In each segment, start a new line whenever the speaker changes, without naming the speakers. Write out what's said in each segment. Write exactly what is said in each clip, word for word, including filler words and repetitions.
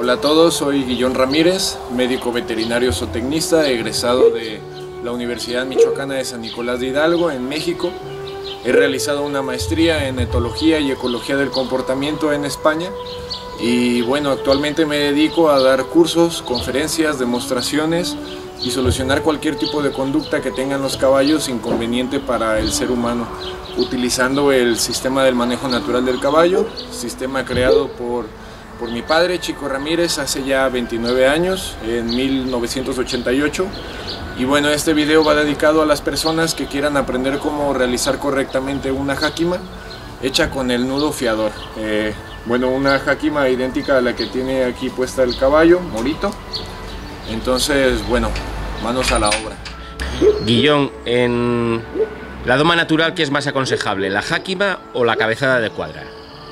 Hola a todos, soy Guillón Ramírez, médico veterinario zootecnista, egresado de la Universidad Michoacana de San Nicolás de Hidalgo, en México. He realizado una maestría en etología y ecología del comportamiento en España. Y bueno, actualmente me dedico a dar cursos, conferencias, demostraciones y solucionar cualquier tipo de conducta que tengan los caballos inconveniente para el ser humano, utilizando el sistema del manejo natural del caballo, sistema creado por, por mi padre, Chico Ramírez, hace ya veintinueve años, en mil novecientos ochenta y ocho. Y bueno, este video va dedicado a las personas que quieran aprender cómo realizar correctamente una jáquima hecha con el nudo fiador. Eh, bueno, una jáquima idéntica a la que tiene aquí puesta el caballo, Morito. Entonces, bueno, manos a la obra.
Guillón, en la doma natural, ¿qué es más aconsejable, la jáquima o la cabezada de cuadra?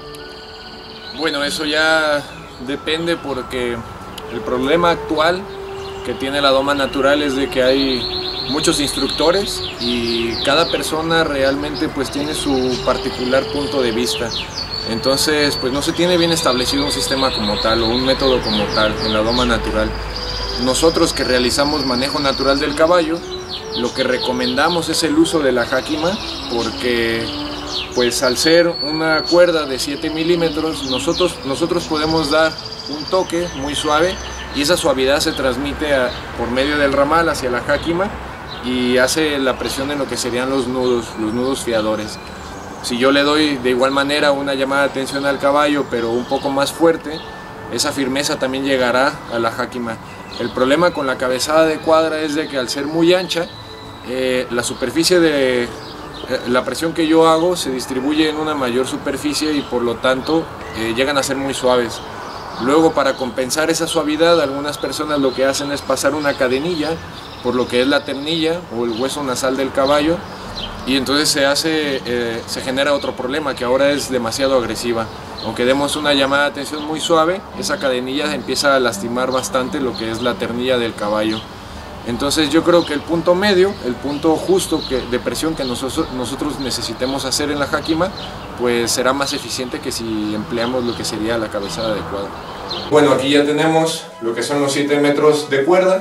Bueno, eso ya depende, porque el problema actual que tiene la doma natural es de que hay muchos instructores y cada persona realmente pues tiene su particular punto de vista. Entonces pues no se tiene bien establecido un sistema como tal o un método como tal en la doma natural. Nosotros que realizamos manejo natural del caballo, lo que recomendamos es el uso de la jáquima, porque pues al ser una cuerda de siete milímetros, nosotros, nosotros podemos dar un toque muy suave y esa suavidad se transmite a, por medio del ramal hacia la jáquima y hace la presión en lo que serían los nudos, los nudos fiadores. Si yo le doy de igual manera una llamada de atención al caballo, pero un poco más fuerte, esa firmeza también llegará a la jáquima. El problema con la cabezada de cuadra es de que al ser muy ancha, eh, la superficie de eh, la presión que yo hago se distribuye en una mayor superficie y por lo tanto eh, llegan a ser muy suaves. Luego, para compensar esa suavidad, algunas personas lo que hacen es pasar una cadenilla por lo que es la ternilla o el hueso nasal del caballo, y entonces se hace, eh, se genera otro problema, que ahora es demasiado agresiva. Aunque demos una llamada de atención muy suave, esa cadenilla empieza a lastimar bastante lo que es la ternilla del caballo. Entonces yo creo que el punto medio, el punto justo que, de presión que nosotros, nosotros necesitemos hacer en la jáquima, pues será más eficiente que si empleamos lo que sería la cabezada de cuadra. Bueno, aquí ya tenemos lo que son los siete metros de cuerda.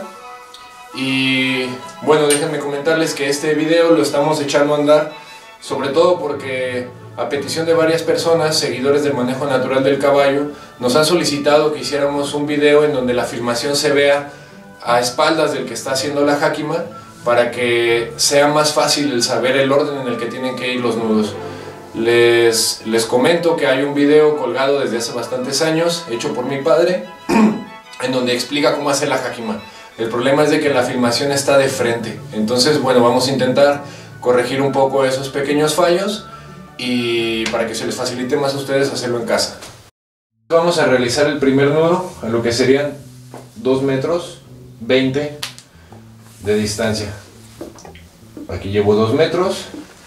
Y bueno, déjenme comentarles que este video lo estamos echando a andar, sobre todo porque a petición de varias personas, seguidores del manejo natural del caballo, nos han solicitado que hiciéramos un video en donde la filmación se vea a espaldas del que está haciendo la jáquima, para que sea más fácil el saber el orden en el que tienen que ir los nudos. Les, les comento que hay un video colgado desde hace bastantes años, hecho por mi padre, en donde explica cómo hacer la jáquima. El problema es de que la filmación está de frente, entonces bueno, vamos a intentar corregir un poco esos pequeños fallos y para que se les facilite más a ustedes hacerlo en casa. Vamos a realizar el primer nudo a lo que serían dos metros veinte de distancia. Aquí llevo dos metros,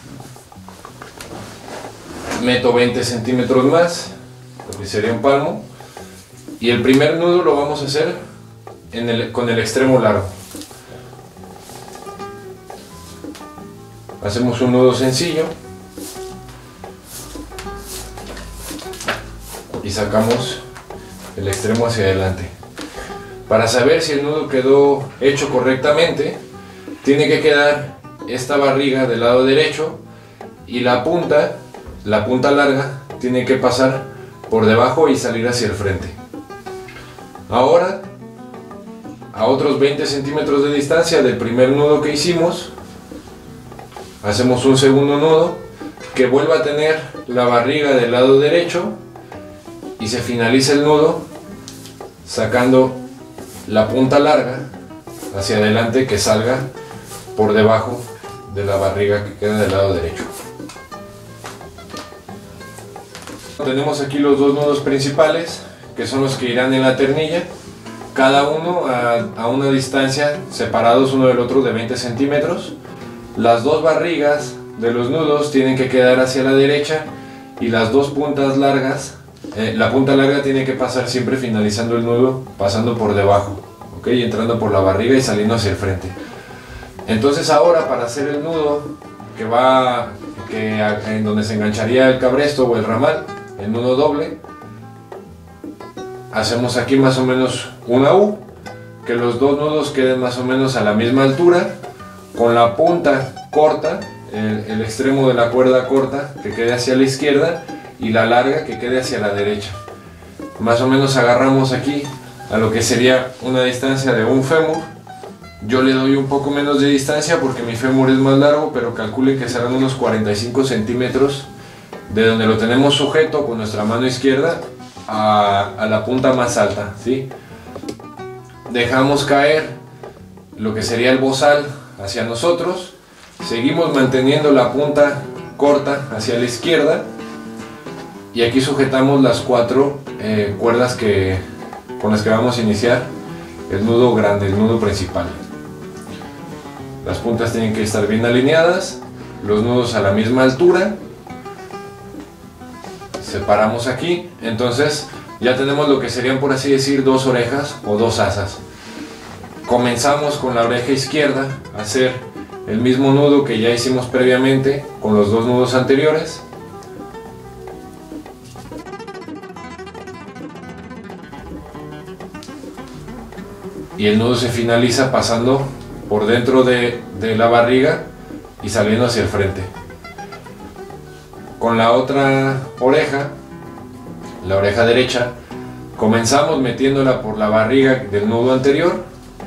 meto veinte centímetros más, lo que sería un palmo, y el primer nudo lo vamos a hacer En el, con el extremo largo. Hacemos un nudo sencillo y sacamos el extremo hacia adelante. Para saber si el nudo quedó hecho correctamente, tiene que quedar esta barriga del lado derecho y la punta, la punta larga, tiene que pasar por debajo y salir hacia el frente. Ahora, a otros veinte centímetros de distancia del primer nudo que hicimos, hacemos un segundo nudo que vuelva a tener la barriga del lado derecho y se finaliza el nudo sacando la punta larga hacia adelante, que salga por debajo de la barriga que queda del lado derecho. Tenemos aquí los dos nudos principales, que son los que irán en la ternilla, cada uno a, a una distancia, separados uno del otro de veinte centímetros. Las dos barrigas de los nudos tienen que quedar hacia la derecha y las dos puntas largas, eh, la punta larga tiene que pasar siempre finalizando el nudo, pasando por debajo, ¿ok? Entrando por la barriga y saliendo hacia el frente. Entonces ahora, para hacer el nudo que va, que, en donde se engancharía el cabresto o el ramal, el nudo doble, hacemos aquí más o menos una U, que los dos nudos queden más o menos a la misma altura, con la punta corta, el, el extremo de la cuerda corta que quede hacia la izquierda y la larga que quede hacia la derecha. Más o menos agarramos aquí a lo que sería una distancia de un fémur. Yo le doy un poco menos de distancia porque mi fémur es más largo, pero calculen que serán unos cuarenta y cinco centímetros de donde lo tenemos sujeto con nuestra mano izquierda a, a la punta más alta, ¿sí? Dejamos caer lo que sería el bozal hacia nosotros, seguimos manteniendo la punta corta hacia la izquierda y aquí sujetamos las cuatro eh, cuerdas que, con las que vamos a iniciar el nudo grande, el nudo principal. Las puntas tienen que estar bien alineadas, los nudos a la misma altura. Separamos aquí, entonces ya tenemos lo que serían, por así decir, dos orejas o dos asas. Comenzamos con la oreja izquierda a hacer el mismo nudo que ya hicimos previamente con los dos nudos anteriores. Y el nudo se finaliza pasando por dentro de, de la barriga y saliendo hacia el frente. Con la otra oreja, la oreja derecha, comenzamos metiéndola por la barriga del nudo anterior.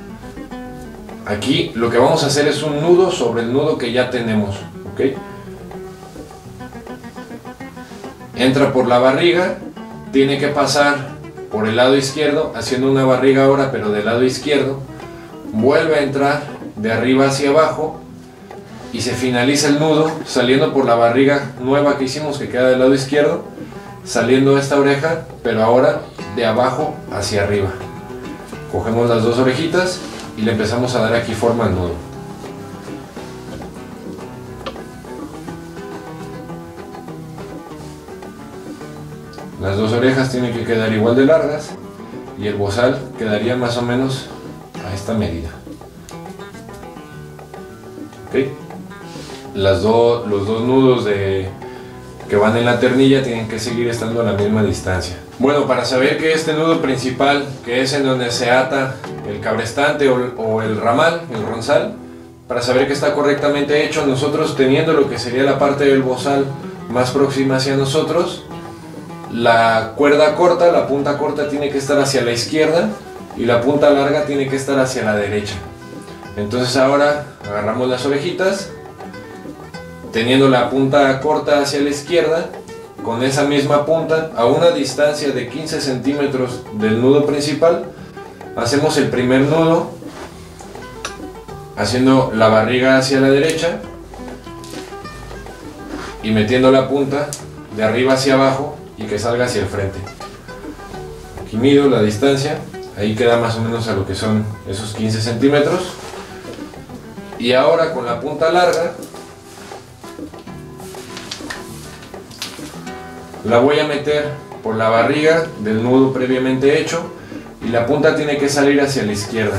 Aquí lo que vamos a hacer es un nudo sobre el nudo que ya tenemos, ¿ok? Entra por la barriga, tiene que pasar por el lado izquierdo, haciendo una barriga ahora pero del lado izquierdo, vuelve a entrar de arriba hacia abajo y se finaliza el nudo saliendo por la barriga nueva que hicimos que queda del lado izquierdo, saliendo esta oreja pero ahora de abajo hacia arriba. Cogemos las dos orejitas y le empezamos a dar aquí forma al nudo. Las dos orejas tienen que quedar igual de largas y el bozal quedaría más o menos a esta medida. ¿Okay? Las do, los dos nudos de, que van en la ternilla tienen que seguir estando a la misma distancia. Bueno, para saber que este nudo principal, que es en donde se ata el cabrestante o, o el ramal, el ronzal, para saber que está correctamente hecho, nosotros teniendo lo que sería la parte del bozal más próxima hacia nosotros, la cuerda corta, la punta corta tiene que estar hacia la izquierda y la punta larga tiene que estar hacia la derecha. Entonces ahora agarramos las orejitas, teniendo la punta corta hacia la izquierda, con esa misma punta a una distancia de quince centímetros del nudo principal, hacemos el primer nudo haciendo la barriga hacia la derecha y metiendo la punta de arriba hacia abajo y que salga hacia el frente. Aquí mido la distancia, ahí queda más o menos a lo que son esos quince centímetros. Y ahora con la punta larga la voy a meter por la barriga del nudo previamente hecho y la punta tiene que salir hacia la izquierda.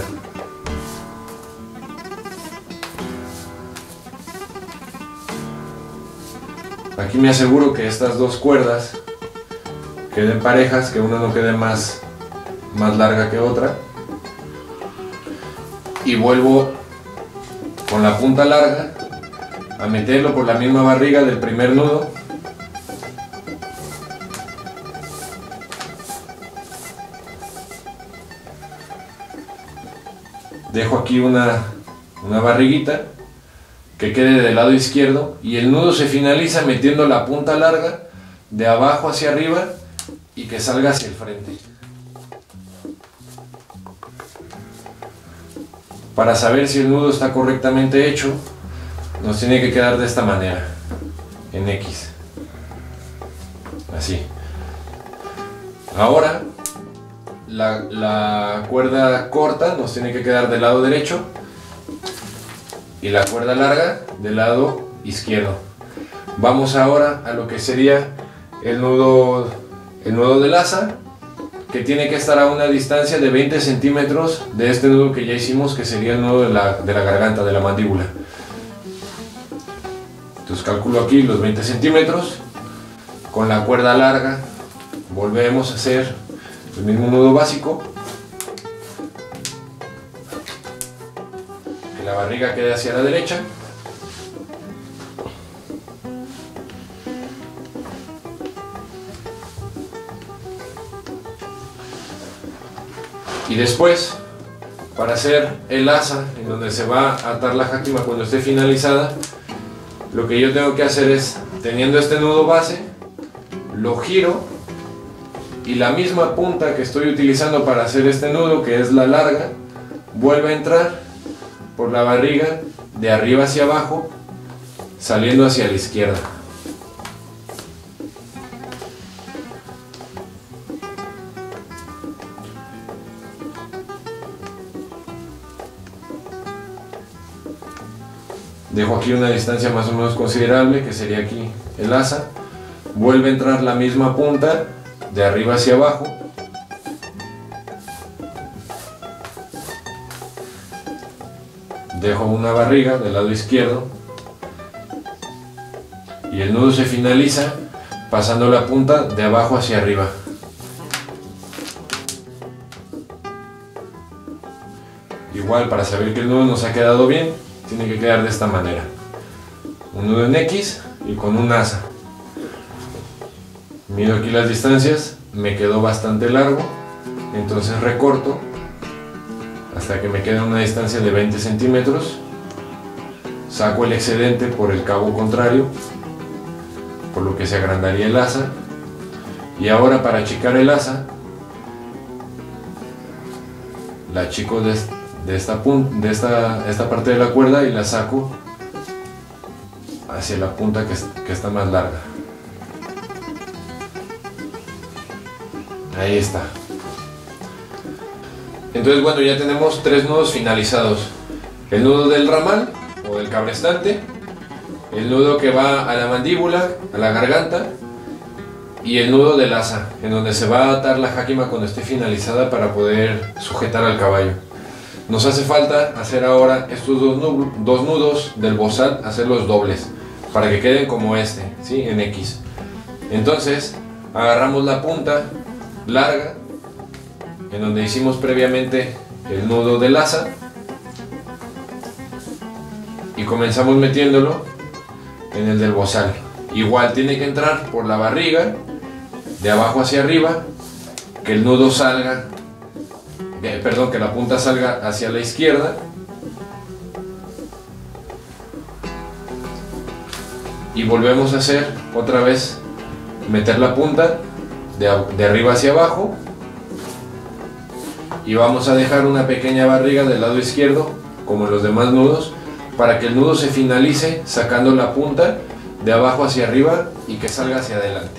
Aquí me aseguro que estas dos cuerdas queden parejas, que una no quede más, más larga que otra. Y vuelvo con la punta larga a meterlo por la misma barriga del primer nudo. Dejo aquí una, una barriguita que quede del lado izquierdo y el nudo se finaliza metiendo la punta larga de abajo hacia arriba y que salga hacia el frente. Para saber si el nudo está correctamente hecho, nos tiene que quedar de esta manera, en X, así. Ahora la, la cuerda corta nos tiene que quedar del lado derecho y la cuerda larga del lado izquierdo. Vamos ahora a lo que sería el nudo, el nudo del asa, que tiene que estar a una distancia de veinte centímetros de este nudo que ya hicimos, que sería el nudo de la, de la garganta, de la mandíbula. Entonces calculo aquí los veinte centímetros. Con la cuerda larga volvemos a hacer el mismo nudo básico, que la barriga quede hacia la derecha. Y después, para hacer el asa en donde se va a atar la jáquima cuando esté finalizada, lo que yo tengo que hacer es, teniendo este nudo base, lo giro y la misma punta que estoy utilizando para hacer este nudo, que es la larga, vuelve a entrar por la barriga de arriba hacia abajo, saliendo hacia la izquierda. Dejo aquí una distancia más o menos considerable, que sería aquí el asa. Vuelve a entrar la misma punta de arriba hacia abajo. Dejo una barriga del lado izquierdo. Y el nudo se finaliza pasando la punta de abajo hacia arriba. Igual, para saber que el nudo nos ha quedado bien, tiene que quedar de esta manera: un nudo en X y con un asa. Mido aquí las distancias, me quedó bastante largo, entonces recorto hasta que me quede una distancia de veinte centímetros. Saco el excedente por el cabo contrario, por lo que se agrandaría el asa. Y ahora, para achicar el asa, la achico de este de esta, de esta, esta parte de la cuerda y la saco hacia la punta que, que está más larga. Ahí está. Entonces, bueno, ya tenemos tres nudos finalizados: el nudo del ramal o del cabrestante, el nudo que va a la mandíbula, a la garganta, y el nudo del asa, en donde se va a atar la jáquima cuando esté finalizada para poder sujetar al caballo. Nos hace falta hacer ahora estos dos, nudos, dos nudos del bozal, hacerlos dobles, para que queden como este, ¿sí? En X. Entonces, agarramos la punta larga, en donde hicimos previamente el nudo del asa, y comenzamos metiéndolo en el del bozal. Igual tiene que entrar por la barriga, de abajo hacia arriba, que el nudo salga, eh, perdón, que la punta salga hacia la izquierda, y volvemos a hacer otra vez, meter la punta de, de arriba hacia abajo, y vamos a dejar una pequeña barriga del lado izquierdo, como en los demás nudos, para que el nudo se finalice sacando la punta de abajo hacia arriba y que salga hacia adelante.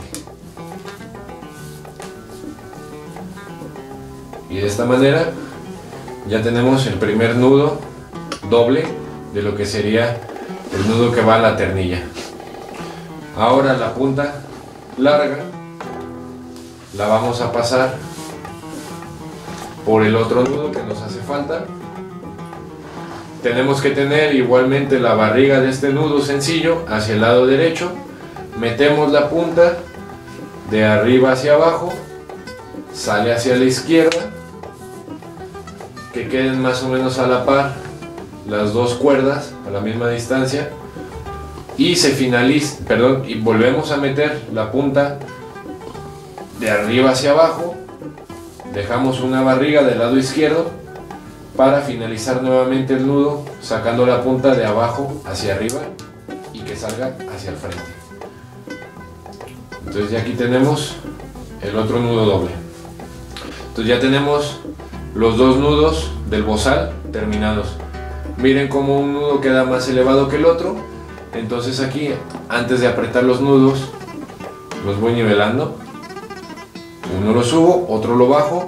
Y de esta manera ya tenemos el primer nudo doble de lo que sería el nudo que va a la ternilla. Ahora la punta larga la vamos a pasar por el otro nudo que nos hace falta. Tenemos que tener igualmente la barriga de este nudo sencillo hacia el lado derecho. Metemos la punta de arriba hacia abajo, sale hacia la izquierda, que queden más o menos a la par las dos cuerdas a la misma distancia, y se finaliza, perdón, y volvemos a meter la punta de arriba hacia abajo, dejamos una barriga del lado izquierdo para finalizar nuevamente el nudo, sacando la punta de abajo hacia arriba y que salga hacia el frente. Entonces ya aquí tenemos el otro nudo doble. Entonces ya tenemos los dos nudos del bozal terminados. Miren cómo un nudo queda más elevado que el otro. Entonces aquí, antes de apretar los nudos, los voy nivelando. Uno lo subo, otro lo bajo,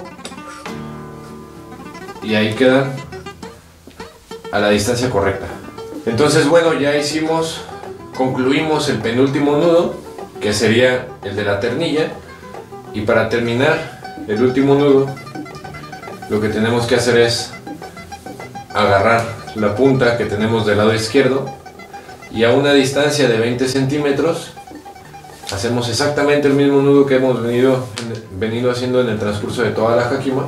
y ahí quedan a la distancia correcta. Entonces, bueno, ya hicimos, concluimos el penúltimo nudo, que sería el de la ternilla. Y para terminar el último nudo, lo que tenemos que hacer es agarrar la punta que tenemos del lado izquierdo y a una distancia de veinte centímetros hacemos exactamente el mismo nudo que hemos venido, venido haciendo en el transcurso de toda la hakima,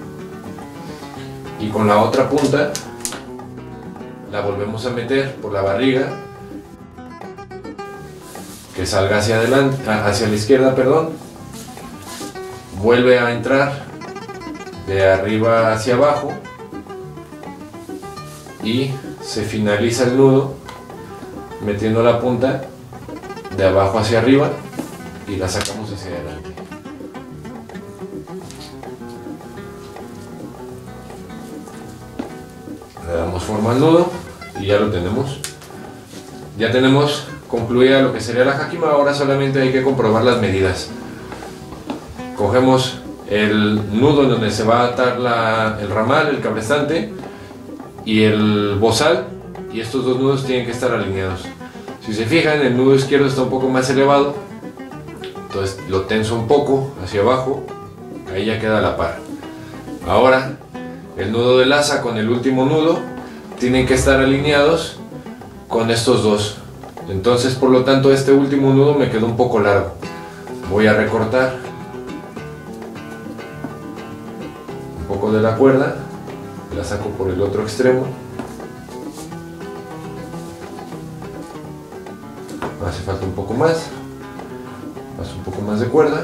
y con la otra punta la volvemos a meter por la barriga, que salga hacia adelante, hacia la izquierda, perdón, vuelve a entrar de arriba hacia abajo y se finaliza el nudo metiendo la punta de abajo hacia arriba y la sacamos hacia adelante. Le damos forma al nudo y ya lo tenemos. Ya tenemos concluida lo que sería la hakima. Ahora solamente hay que comprobar las medidas. Cogemos el nudo en donde se va a atar la, el ramal, el cabrestante y el bozal, y estos dos nudos tienen que estar alineados. Si se fijan, el nudo izquierdo está un poco más elevado, entonces lo tenso un poco hacia abajo, ahí ya queda a la par. Ahora el nudo del asa con el último nudo tienen que estar alineados con estos dos. Entonces, por lo tanto, este último nudo me quedó un poco largo. Voy a recortar un poco de la cuerda, la saco por el otro extremo. Hace falta un poco más, paso un poco más de cuerda.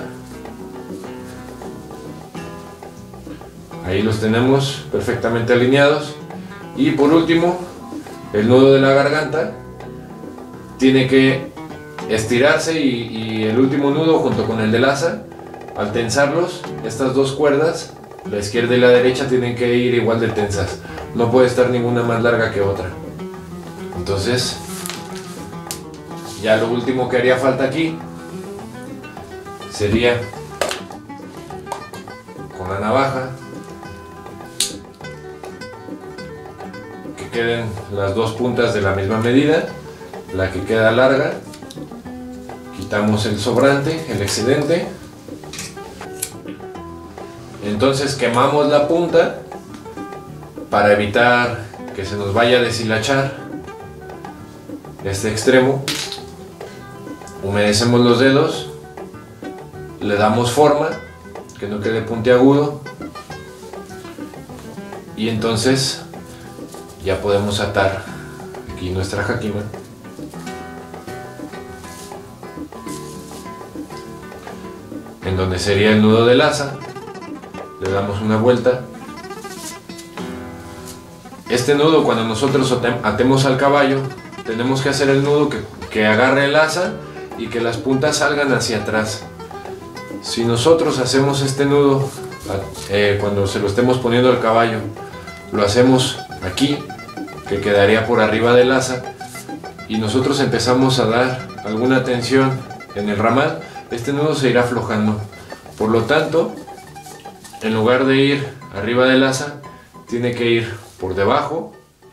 Ahí los tenemos perfectamente alineados. Y por último, el nudo de la garganta tiene que estirarse y, y el último nudo junto con el del asa, al tensarlos, estas dos cuerdas, la izquierda y la derecha, tienen que ir igual de tensas. No puede estar ninguna más larga que otra. Entonces, ya lo último que haría falta aquí sería con la navaja que queden las dos puntas de la misma medida, la que queda larga, quitamos el sobrante, el excedente, entonces quemamos la punta para evitar que se nos vaya a deshilachar este extremo. Humedecemos los dedos, le damos forma, que no quede puntiagudo, y entonces ya podemos atar aquí nuestra hakima. En donde sería el nudo del asa, le damos una vuelta. Este nudo, cuando nosotros atemos al caballo, tenemos que hacer el nudo que, que agarre el asa y que las puntas salgan hacia atrás. Si nosotros hacemos este nudo eh, cuando se lo estemos poniendo al caballo, lo hacemos aquí, que quedaría por arriba del asa, y nosotros empezamos a dar alguna tensión en el ramal, este nudo se irá aflojando. Por lo tanto, en lugar de ir arriba del asa, tiene que ir por debajo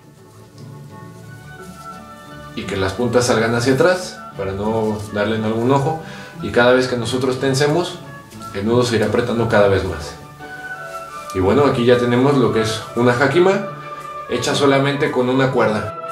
y que las puntas salgan hacia atrás para no darle en algún ojo, y cada vez que nosotros tensemos, el nudo se irá apretando cada vez más. Y bueno, aquí ya tenemos lo que es una hakima hecha solamente con una cuerda.